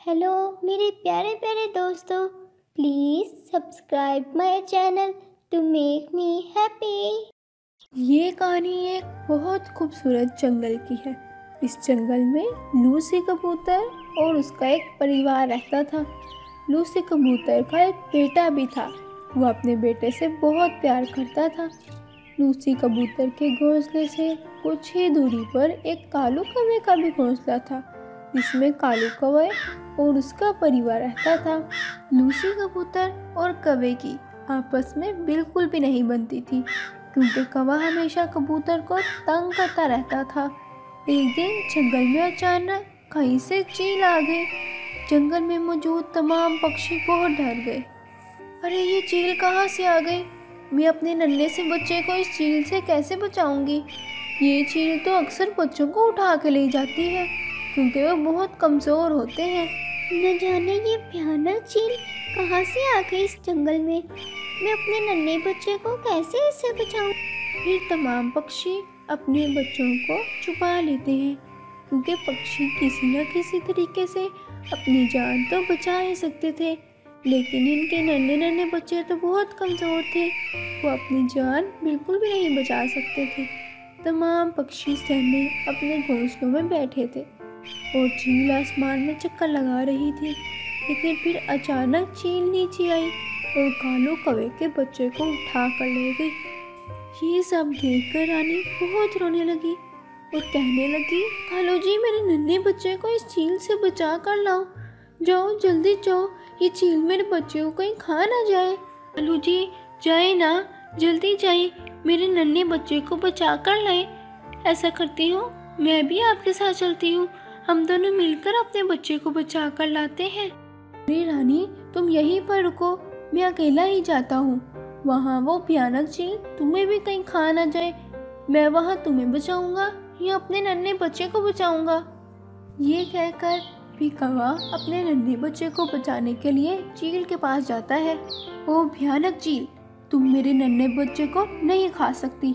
Hello मेरे प्यारे प्यारे दोस्तों, please subscribe my channel to make me happy. ये कहानी एक बहुत खूबसूरत जंगल की है। इस जंगल में लूसी कबूतर और उसका एक परिवार रहता था। लूसी कबूतर का एक बेटा भी था। वो अपने बेटे से बहुत प्यार करता था। लूसी कबूतर के घोंसले से कुछ ही दूरी पर एक कालू कौवे का भी घोंसला था, जिसमें कालू कौवे और उसका परिवार रहता था। लूसी कबूतर और कौवे की आपस में बिल्कुल भी नहीं बनती थी, क्योंकि कौवा हमेशा कबूतर को तंग करता रहता था। एक दिन जंगल में अचानक कहीं से चील आ गई। जंगल में मौजूद तमाम पक्षी बहुत डर गए। अरे ये चील कहाँ से आ गई? मैं अपने नन्हे से बच्चे को इस चील से कैसे बचाऊंगी? ये चील तो अक्सर बच्चों को उठा के ले जाती है, क्योंकि वे बहुत कमज़ोर होते हैं। न जाने ये भयानक चील कहाँ से आ गई इस जंगल में। मैं अपने नन्हे बच्चे को कैसे इससे बचाऊं? फिर तमाम पक्षी अपने बच्चों को छुपा लेते हैं, क्योंकि पक्षी किसी न किसी तरीके से अपनी जान तो बचा ही सकते थे। लेकिन इनके नन्हे नन्हे बच्चे तो बहुत कमज़ोर थे, वो अपनी जान बिल्कुल भी नहीं बचा सकते थे। तमाम पक्षी सहमे अपने घोंसलों में बैठे थे और चील आसमान में चक्कर लगा रही थी। लेकिन फिर अचानक चील नीचे आई और कालू कौवे के बच्चे को उठा कर ले गई। ये सब देखकर रानी बहुत रोने लगी और कहने लगी, कालू जी, मेरे नन्हे बच्चे को इस चील से बचा कर लाओ। जाओ जल्दी जाओ, ये चील मेरे बच्चे को कहीं खा ना जाए। कालू जी जाए ना, जल्दी जाए, मेरे नन्हे बच्चे को बचा कर लाए। ऐसा करती हूँ, मैं भी आपके साथ चलती हूँ, हम दोनों मिलकर अपने बच्चे को बचा कर लाते हैं। अरे रानी, तुम यहीं पर रुको, मैं अकेला ही जाता हूँ। वहाँ वो भयानक चील तुम्हें भी कहीं खा ना जाए। मैं वहाँ तुम्हें बचाऊंगा या अपने नन्हे बच्चे को बचाऊंगा। ये कहकर भी कौवा अपने नन्हे बच्चे को बचाने के लिए चील के पास जाता है। ओ भयानक चील, तुम मेरे नन्हे बच्चे को नहीं खा सकती।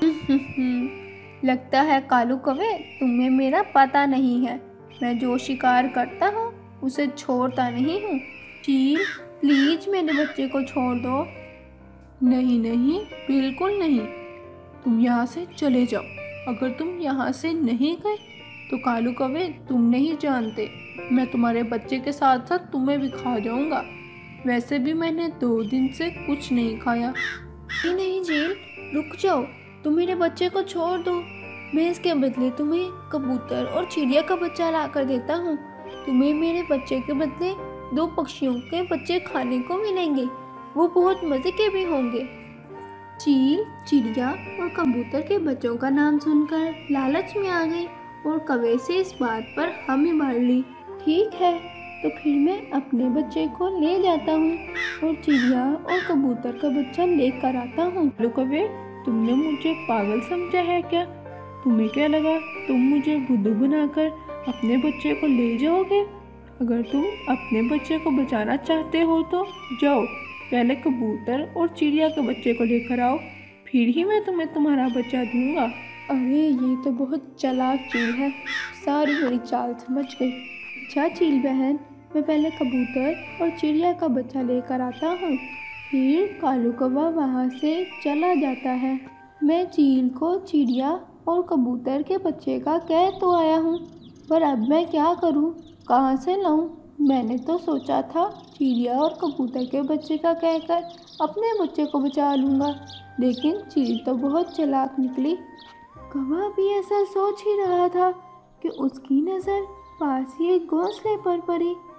लगता है कालू कौवे, तुम्हें मेरा पता नहीं है। मैं जो शिकार करता हूँ उसे छोड़ता नहीं हूँ। चील प्लीज मेरे बच्चे को छोड़ दो। नहीं नहीं, बिल्कुल नहीं, तुम यहाँ से चले जाओ। अगर तुम यहाँ से नहीं गए तो कालू कौवे, तुम नहीं जानते, मैं तुम्हारे बच्चे के साथ साथ तुम्हें भी खा जाऊंगा। वैसे भी मैंने 2 दिन से कुछ नहीं खाया। नहीं चील, रुक जाओ, तुम मेरे बच्चे को छोड़ दो। मैं इसके बदले तुम्हें कबूतर और चिड़िया का बच्चा ला कर देता हूँ। तुम्हें मेरे बच्चे के बदले 2 पक्षियों के बच्चे खाने को मिलेंगे, वो बहुत मज़े के भी होंगे। चील, चिड़िया और कबूतर के बच्चों का नाम सुनकर लालच में आ गई और कौवे से इस बात पर हामी भर ली। ठीक है, तो फिर मैं अपने बच्चे को ले जाता हूँ और चिड़िया और कबूतर का बच्चा लेकर आता हूँ। हेलो कौवे, तुमने मुझे पागल समझा है क्या? तुम्हें क्या लगा तुम मुझे बुद्धू बनाकर अपने बच्चे को ले जाओगे? अगर तुम अपने बच्चे को बचाना चाहते हो तो जाओ, पहले कबूतर और चिड़िया के बच्चे को लेकर आओ, फिर ही मैं तुम्हें तुम्हारा बच्चा दूंगा। अरे ये तो बहुत चालाक चील है, सारी मेरी चाल समझ गई। अच्छा चील बहन, मैं पहले कबूतर और चिड़िया का बच्चा लेकर आता हूँ। फिर कालू कौवा वहाँ से चला जाता है। मैं चील को चिड़िया और कबूतर के बच्चे का कह तो आया हूँ, पर अब मैं क्या करूँ, कहाँ से लाऊं? मैंने तो सोचा था चिड़िया और कबूतर के बच्चे का कहकर अपने बच्चे को बचा लूँगा, लेकिन चील तो बहुत चालाक निकली। कौवा भी ऐसा सोच ही रहा था कि उसकी नज़र पास ही एक घोंसले पर पड़ी।